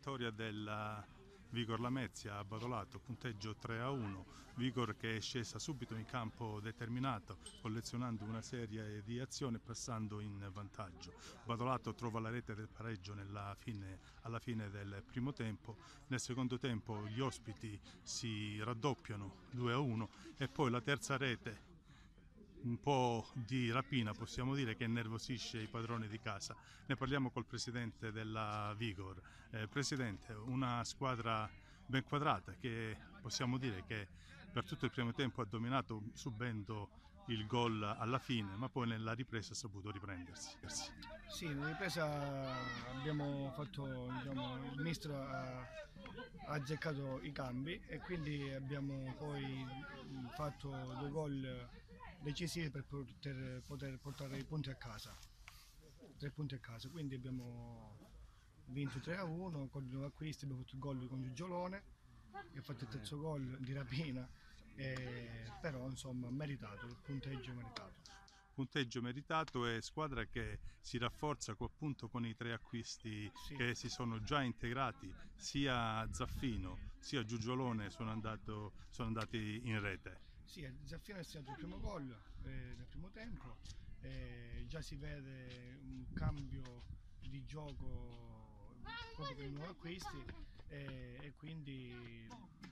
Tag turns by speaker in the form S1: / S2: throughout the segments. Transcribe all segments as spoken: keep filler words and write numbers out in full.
S1: vittoria della Vigor Lamezia a Badolato, punteggio tre a uno, Vigor che è scesa subito in campo determinato, collezionando una serie di azioni e passando in vantaggio. Badolato trova la rete del pareggio nella fine, alla fine del primo tempo, nel secondo tempo gli ospiti si raddoppiano due a uno e poi la terza rete, un po' di rapina possiamo dire, che innervosisce i padroni di casa. Ne parliamo col presidente della Vigor. Eh, presidente, una squadra ben quadrata che possiamo dire che per tutto il primo tempo ha dominato subendo il gol alla fine, ma poi nella ripresa ha saputo riprendersi.
S2: Sì, nella ripresa abbiamo fatto, diciamo, il mister ha, ha azzeccato i cambi e quindi abbiamo poi fatto due gol decisivi per poter, poter portare i punti a casa. Tre punti a casa, quindi abbiamo vinto tre a uno con i nuovi acquisti, abbiamo fatto il gol con Giugiolone e ho fatto il terzo gol di rapina, eh, però insomma meritato, il punteggio meritato.
S1: Punteggio meritato e squadra che si rafforza appunto con i tre acquisti
S2: Sì.
S1: che si sono già integrati, sia Zaffino sia Giugiolone sono, andato, sono andati in rete.
S2: Sì, Zaffino è stato il primo gol eh, nel primo tempo, eh, già si vede un cambio di gioco proprio con i nuovi acquisti eh, e quindi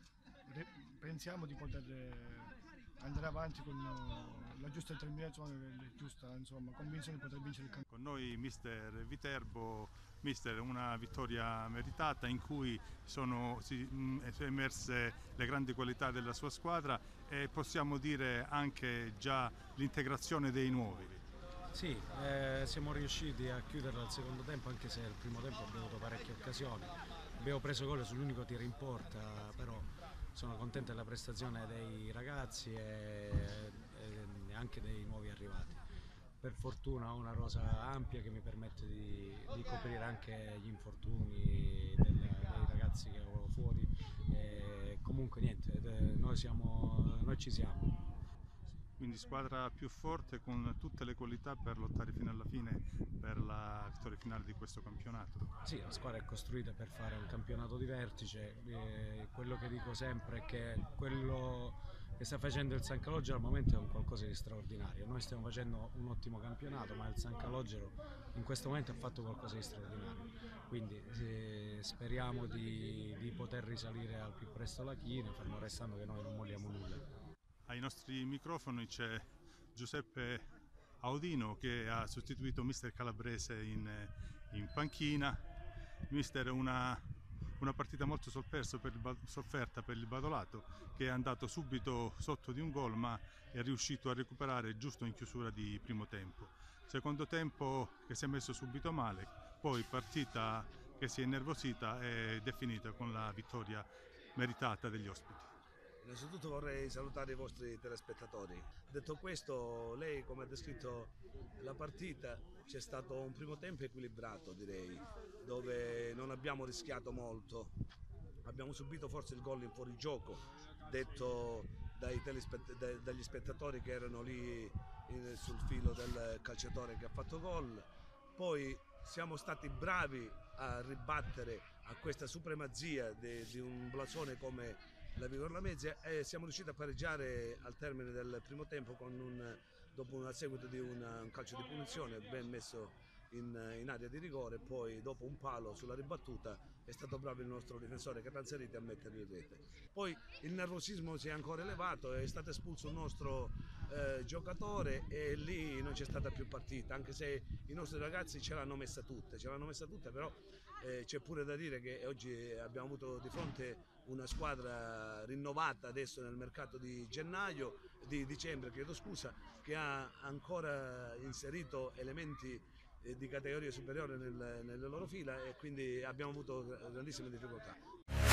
S2: pensiamo di poter andare avanti con la giusta determinazione, la giusta insomma, convinzione di poter vincere il campionato.
S1: Con noi mister Viterbo, mister, una vittoria meritata in cui sono si, mh, emerse le grandi qualità della sua squadra e possiamo dire anche già l'integrazione dei nuovi.
S3: Sì, eh, siamo riusciti a chiuderla al secondo tempo, anche se il primo tempo abbiamo avuto parecchie occasioni. Abbiamo preso gol sull'unico tiro in porta, però sono contento della prestazione dei ragazzi e, e anche dei nuovi arrivati. Per fortuna ho una rosa ampia che mi permette di, di coprire anche gli infortuni del, dei ragazzi che ho fuori. E comunque niente, noi, siamo, noi ci siamo.
S1: Quindi squadra più forte con tutte le qualità per lottare fino alla fine per la vittoria finale di questo campionato.
S3: Sì, la squadra è costruita per fare un campionato di vertice, eh, quello che dico sempre è che quello che sta facendo il San Calogero al momento è un qualcosa di straordinario. Noi stiamo facendo un ottimo campionato, ma il San Calogero in questo momento ha fatto qualcosa di straordinario, quindi eh, speriamo di, di poter risalire al più presto la china, fermo restando che noi non molliamo nulla.
S1: Ai nostri microfoni c'è Giuseppe Audino che ha sostituito mister Calabrese in, in panchina. Mister, una, una partita molto per il, sofferta per il Badolato, che è andato subito sotto di un gol ma è riuscito a recuperare giusto in chiusura di primo tempo. Secondo tempo che si è messo subito male, poi partita che si è innervosita e definita con la vittoria meritata degli ospiti.
S4: Innanzitutto vorrei salutare i vostri telespettatori. Detto questo, lei come ha descritto la partita, c'è stato un primo tempo equilibrato direi, dove non abbiamo rischiato molto. Abbiamo subito forse il gol in fuorigioco, detto dai dagli spettatori che erano lì sul filo del calciatore che ha fatto gol. Poi siamo stati bravi a ribattere a questa supremazia di, di un blasone come la Vigor Lamezia e siamo riusciti a pareggiare al termine del primo tempo con un, dopo un seguito di una, un calcio di punizione ben messo in, in area di rigore, poi dopo un palo sulla ribattuta è stato bravo il nostro difensore Catanzariti a metterlo in rete. Poi il nervosismo si è ancora elevato, è stato espulso un nostro eh, giocatore e lì non c'è stata più partita, anche se i nostri ragazzi ce l'hanno messa tutte, ce l'hanno messa tutte, però eh, c'è pure da dire che oggi abbiamo avuto di fronte una squadra rinnovata adesso nel mercato di gennaio, di dicembre chiedo scusa, che ha ancora inserito elementi di categoria superiore nel, nelle loro fila e quindi abbiamo avuto grandissime difficoltà.